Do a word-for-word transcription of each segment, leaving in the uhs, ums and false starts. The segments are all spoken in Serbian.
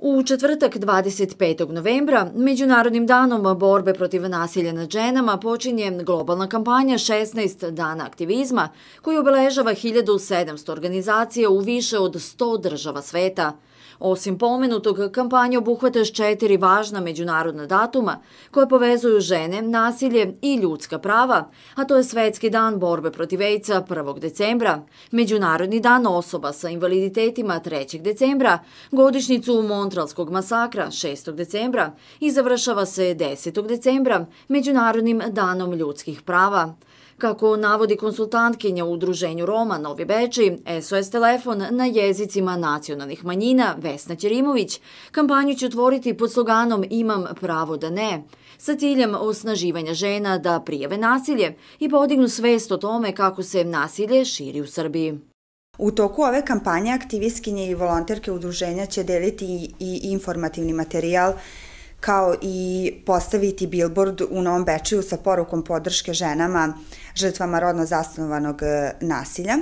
U četvrtak dvadeset petog novembra, Međunarodnim danom borbe protiv nasilja nad ženama, počinje globalna kampanja šesnaest dana aktivizma koju obeležava hiljadu sedamsto organizacija u više od sto država sveta. Osim pomenutog, kampanja obuhvata još četiri važna međunarodna datuma koje povezuju žene, nasilje i ljudska prava, a to je Svetski dan borbe protiv AIDS-a prvog decembra, Međunarodni dan osoba sa invaliditetima trećeg decembra, godišnjicu Montrealskog masakra šestog decembra i završava se desetog decembra Međunarodnim danom ljudskih prava. Kako navodi konsultantkinja u Udruženju Roma Novi Bečej, S O S telefon na jezicima nacionalnih manjina Vesna Ćerimović, kampanju će otvoriti pod sloganom Imam pravo da ne, sa ciljem osnaživanja žena da prijave nasilje i podignu svest o tome kako se nasilje širi u Srbiji. U toku ove kampanje aktivistkinje i volonterke udruženja će deliti i informativni materijal kao i postaviti bilbord u Novom Bečeju sa porukom podrške ženama žrtvama rodno zasnovanog nasilja.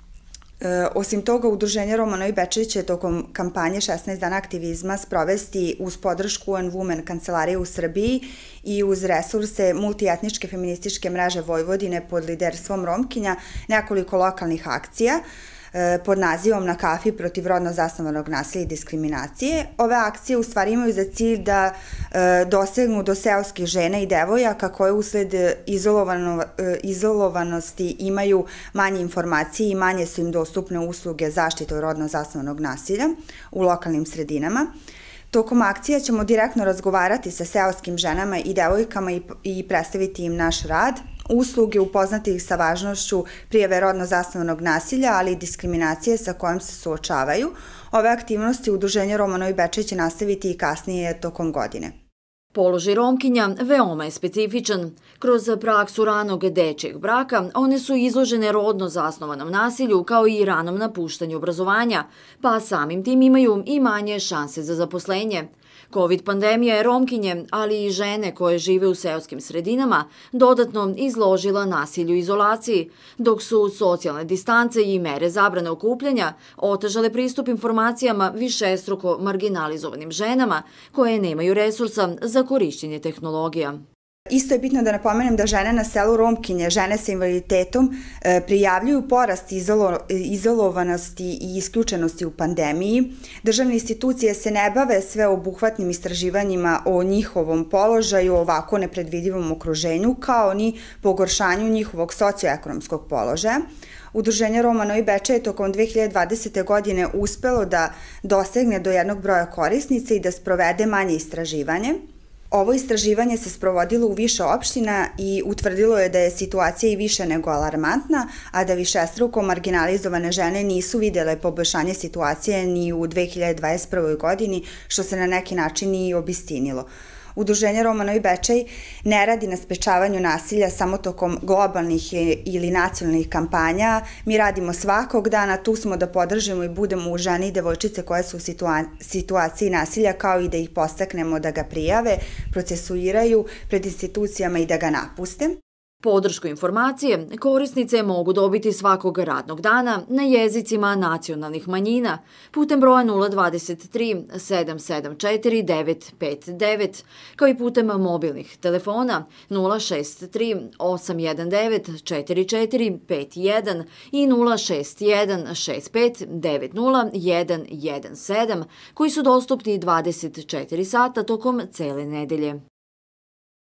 E, osim toga, Udruženje Roma Novi Bečej će tokom kampanje šesnaest dana aktivizma sprovesti uz podršku U N Women kancelarije u Srbiji i uz resurse multietničke feminističke mreže Vojvodine pod liderstvom Romkinja nekoliko lokalnih akcija pod nazivom Na kafi protiv rodno zasnovanog nasilja i diskriminacije. Ove akcije u stvari imaju za cilj da dosegnu do seoskih žena i devojaka koje usled izolovano, izolovanosti imaju manje informacije i manje su im dostupne usluge zaštite od rodno zasnovanog nasilja u lokalnim sredinama. Tokom akcija ćemo direktno razgovarati sa seoskim ženama i devojkama i, i predstaviti im naš rad, usluge, upoznati ih sa važnošću prijave rodno zasnovanog nasilja, ali i diskriminacije sa kojom se suočavaju. Ove aktivnosti Udruženje Roma Novi Bečej će nastaviti i kasnije tokom godine. Položaj Romkinja veoma je specifičan. Kroz praksu ranog dečijeg braka, one su izložene rodno zasnovanom nasilju kao i ranom napuštanju obrazovanja, pa samim tim imaju i manje šanse za zaposlenje. Covid pandemija je Romkinje, ali i žene koje žive u seoskim sredinama, dodatno izložila nasilju i izolaciji, dok su socijalne distance i mere zabrane okupljanja otežale pristup informacijama višestruko marginalizovanim ženama koje nemaju resursa za korišćenje tehnologija. Isto je bitno da napomenem da žene na selu Romkinje, žene sa invaliditetom, prijavljuju porast izolo, izolovanosti i isključenosti u pandemiji. Državne institucije se ne bave sveobuhvatnim istraživanjima o njihovom položaju, ovako nepredvidivom okruženju, kao ni pogoršanju njihovog socioekonomskog položaja. Udruženje Roma Novi Bečej je tokom dve hiljade dvadesete. godine uspelo da dosegne do jednog broja korisnica i da sprovede manje istraživanje. Ovo istraživanje se sprovodilo u više opština i utvrdilo je da je situacija i više nego alarmantna, a da višestruko marginalizovane žene nisu videle poboljšanje situacije ni u dve hiljade dvadeset prvoj. godini, što se na neki način i obistinilo. Udruženje Roma Novi Bečej ne radi na sprečavanju nasilja samo tokom globalnih ili nacionalnih kampanja. Mi radimo svakog dana, tu smo da podržimo i budemo uz žene i devojčice koje su u situa situaciji nasilja, kao i da ih podstaknemo da ga prijave, procesuiraju pred institucijama i da ga napuste. Podršku informacije korisnice mogu dobiti svakog radnog dana na jezicima nacionalnih manjina putem broja nula dvadeset tri sedam sedam četiri devet pet devet, kao i putem mobilnih telefona nula šest tri osam jedan devet četiri četiri pet jedan i nula šest jedan šest pet devet nula jedan jedan sedam, koji su dostupni dvadeset četiri sata tokom cele nedelje.